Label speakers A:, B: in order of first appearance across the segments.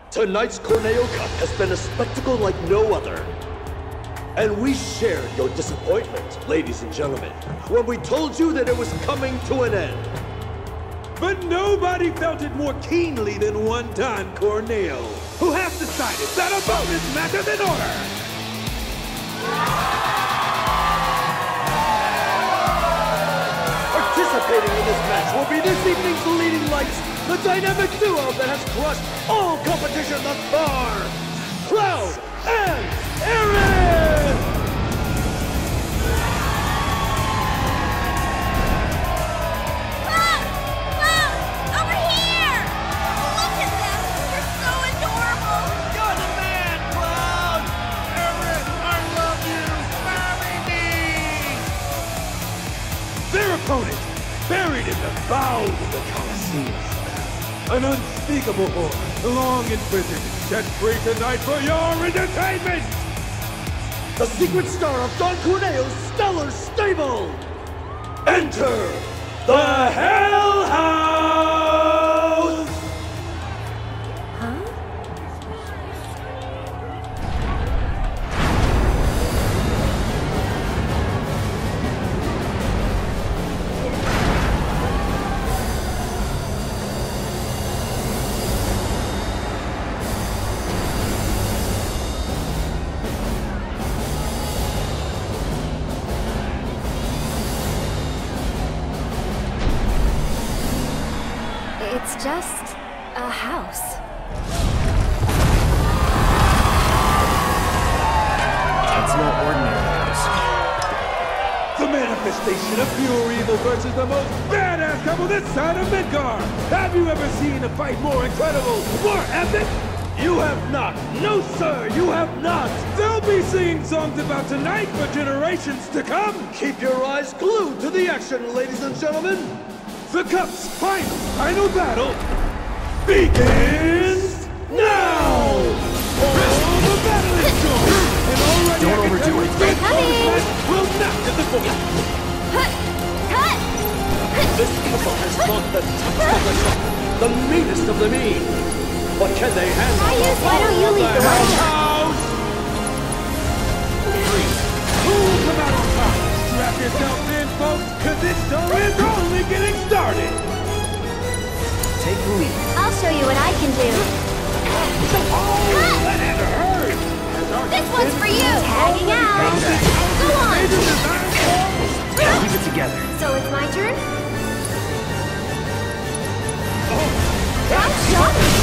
A: Tonight's Corneo Cup has been a spectacle like no other. And we shared your disappointment, ladies and gentlemen, when we told you that it was coming to an end.
B: But nobody felt it more keenly than one Don Corneo, who has decided that a bonus match is in order!
A: Participating in this match will be this evening's leading lights, the dynamic duo that has crushed all competition thus far, Cloud and Aaron!
C: Cloud! Over here! Look at them! You're so adorable!
D: You're the man, Cloud! Aaron, I love you! Marry me!
B: Their opponent, buried in the bowels of the Colosseum. An unspeakable horror, long imprisoned, set free tonight for your entertainment!
A: The secret star of Don Corneo's stellar stable! Enter the Hell House!
C: It's just a house.
E: It's no ordinary house.
B: The manifestation of pure evil versus the most badass couple this side of Midgar! Have you ever seen a fight more incredible, more epic?
A: You have not! No, sir, you have not!
B: They'll be singing songs about tonight for generations to come!
A: Keep your eyes glued to the action, ladies and gentlemen!
B: The Cup's final battle begins now! Oh, the battle is joined! And already
E: Don't overdo it.
B: this bonus will not disappoint!
C: Cut!
A: This couple has fought the toughest of the tough, the meanest of the mean. But can they handle
C: Why don't you lead the way?
B: House? Who will come out on top? Strap yourself in, folks, because this show is only getting started!
E: Take the lead.
C: I'll show you what I can do.
B: Oh, that had to hurt!
C: This one's for you! Tagging out! Go on!
E: Keep it together.
C: So it's my turn? I'm shocked!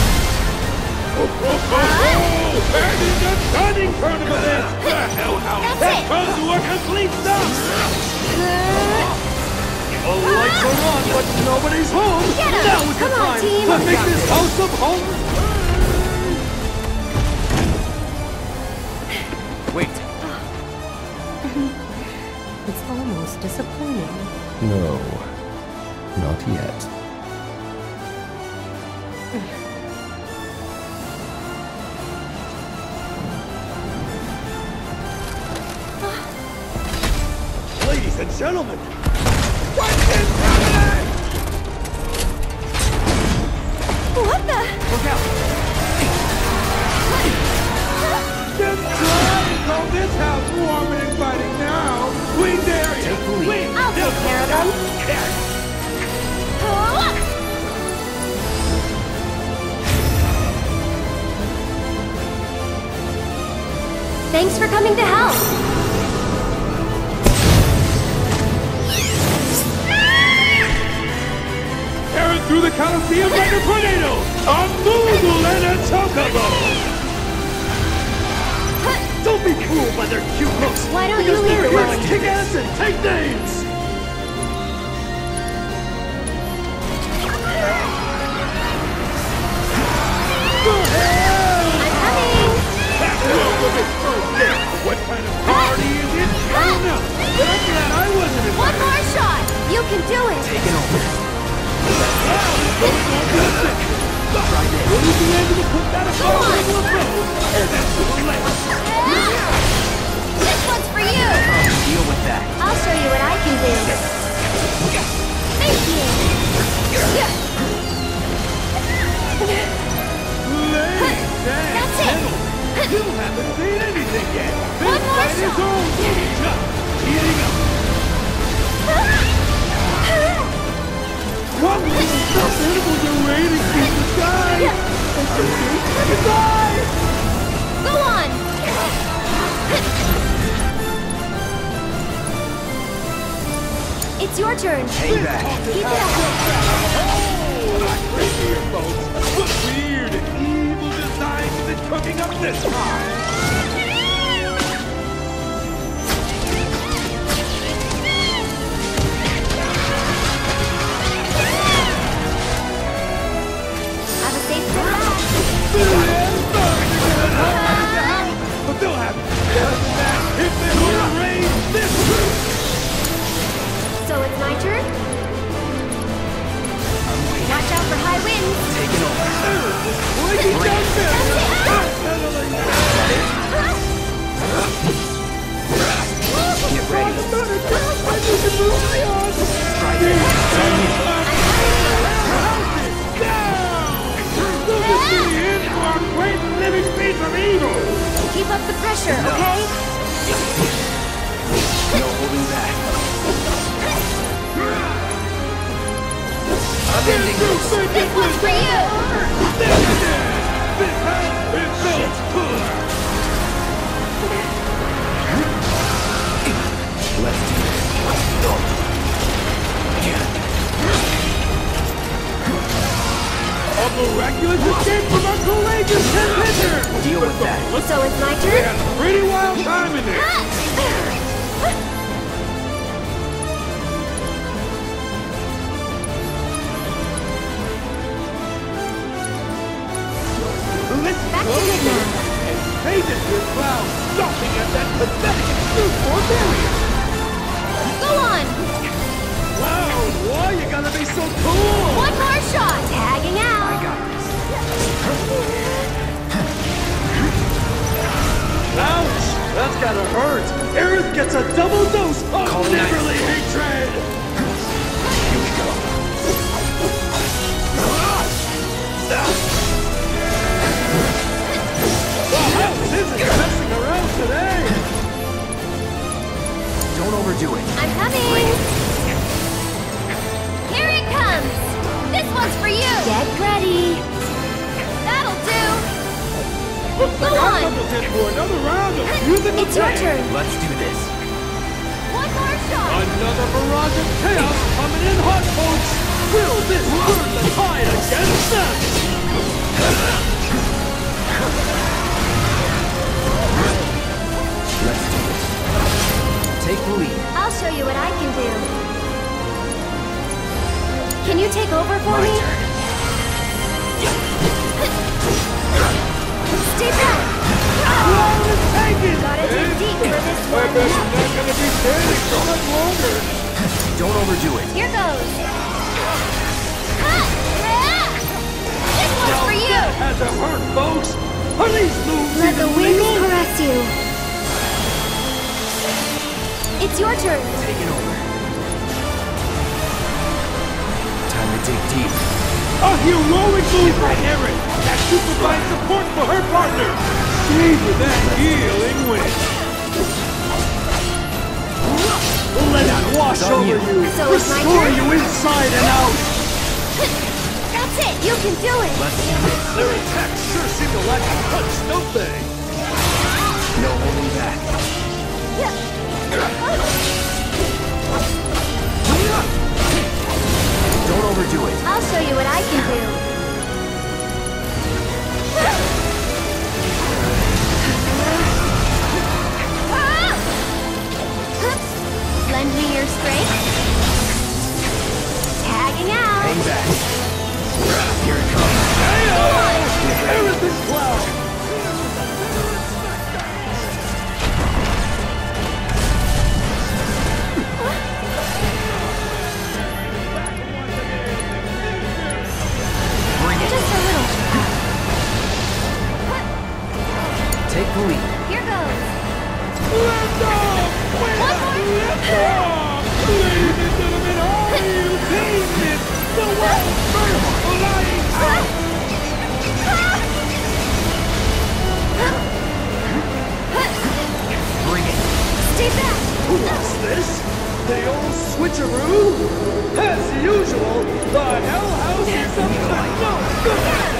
B: And in the stunning turn of events, the Hell House
C: That's
B: has
C: it.
B: come to a complete stop!
A: The lights are on, but nobody's home!
C: Get 'em.
A: Now is the
C: Come on,
A: time
C: team.
A: to make this house of home!
E: Wait.
F: It's almost disappointing.
G: No, not yet.
A: Ladies and gentlemen,
B: What is happening?
C: What the?
E: Look out.
B: Just try to call this house warm and inviting now! We dare you!
E: Take the lead.
C: I'll take care of them. Thanks for coming to help.
B: Tearing through the Colosseum like a tornado! A Moogle and a Chocobo!
A: don't be fooled by their cute looks!
C: Why don't you
A: Because
C: lead
A: they're
C: the
A: here
C: way?
A: to kick ass and take names!
C: I'm coming.
B: What kind of party is it? I don't know, but I'm glad I wasn't
C: One
B: invited.
C: more shot. You can do it.
E: Taking over.
B: Will you be able to put that
C: Go on.
B: into a bow? And that's to the left.
C: This one's for you.
E: Deal with that.
C: I'll show you what I can do. Thank you.
B: Ladies
C: your turn.
E: Hang back.
C: Keep it up.
B: Not great here, folks. What weird and evil designs is it cooking up this time?
C: Have a safe trip back.
B: But they'll have better than that if they would erase this route.
C: So it's my turn? Watch out for high winds.
E: Take it over.
B: Breaking down barriers.
E: Get ready. Strike it.
B: Great living piece of evil!
C: Keep up the pressure, okay?
E: No holding back. I'm ending this.
C: This one's for you!
E: Let's do this.
B: A miraculous escape from our courageous contender!
E: Deal with that.
C: So it's my
B: We
C: turn?
B: had a pretty wild time in there! Listen
C: Back to it now.
B: and paint it with clouds stopping at that pathetic excuse for barrier!
C: Go on!
A: Wow, why you gotta be so cool?
C: One more shot! Tagging out!
E: I got this.
A: Ouch! That's gotta hurt. Aerith gets a double dose of
E: Call it
A: Neverly hatred.
E: Here we go.
A: The house isn't messing around today.
E: Don't overdo it.
C: I'm coming! Here it comes! This one's for you! Get ready! That'll do!
B: Looks like
C: Go
B: our
C: on.
B: couple's in for another round of musical
C: It's your
B: chairs.
C: turn!
E: Let's do this.
C: One more shot!
A: Another barrage of chaos coming in hot, folks. Will this turn the tide against them?
E: Let's do this. Take the lead.
C: I'll show you what I can do. Can you take over for
E: My
C: me?
E: turn.
C: Stay back! Gotta dig deep for this
B: I
C: one.
B: bet you're not gonna be standing so much longer.
E: Don't overdo it.
C: Here goes! This one's for you!
A: Had to hurt, folks. Are these moves
C: Let the
A: even
C: winds
A: legal?
C: caress you. It's your turn.
E: Take it over. Time to dig deep.
B: A heroic move by Erin as she provides support for her partner. Stay with that healing wind.
A: Let it wash
E: It's on
A: over
E: you.
A: you.
C: So it's my
A: Restore
C: turn?
A: you inside and out.
C: That's it. You can do it.
E: Let's do this.
A: Their attacks sure seem to lack a punch, don't they?
E: No holding back. Don't overdo it.
C: I'll show you what I can do. Lend me your strength. Tagging out.
E: Hang back. Here it comes.
A: Everything cloud.
E: Bring it.
C: Just a little.
E: Take the lead.
C: Here goes.
B: Lift off!
C: One more.
B: Lift off! Ladies and gentlemen, all you teammates, the world's first flying out!
E: Bring it.
C: Stay back.
A: What's this? The old switcheroo? As usual, the Hell House is up to no good.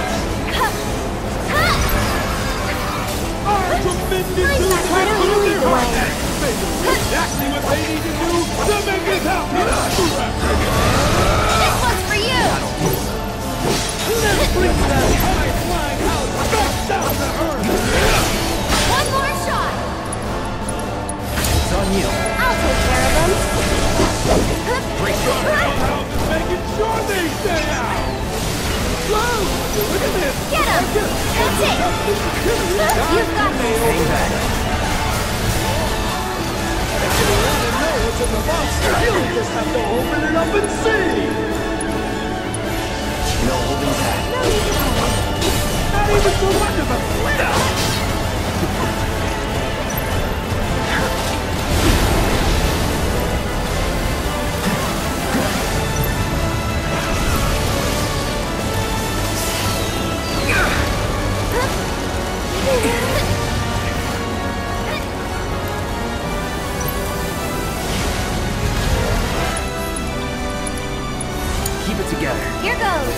B: Our tremendous
C: Nice,
B: new
C: why don't you
B: captain of
C: lead
B: their
C: the way?
B: heart. They know exactly what they need to do to make us happy.
C: That's it! You've got this!
E: Hang back.
A: What's in the box? You just have to open it up and see!
E: No holding back.
A: Not even so much of a flip!
E: Keep it together.
C: Here goes!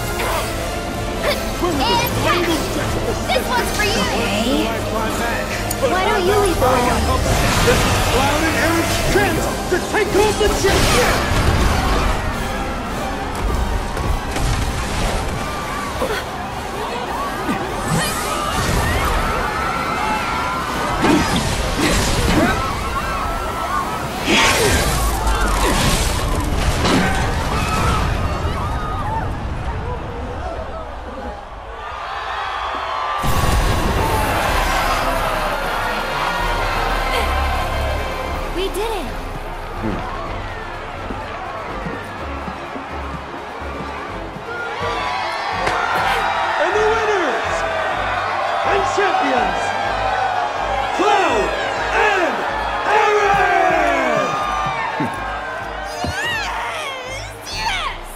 C: And this one's for you! Hey. Why don't you lead the way?
A: This is Cloud and Eric's chance to take home the chip!
C: We did it!
A: And the winners and champions, Cloud and Aaron!
C: Yes!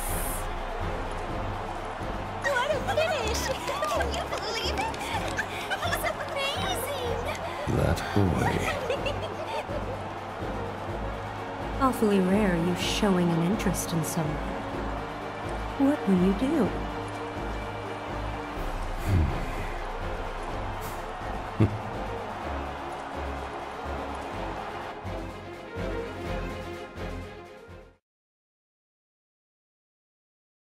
C: What a finish! Can you believe it? He's amazing!
G: That boy.
F: Awfully rare you showing an interest in someone. What will you do?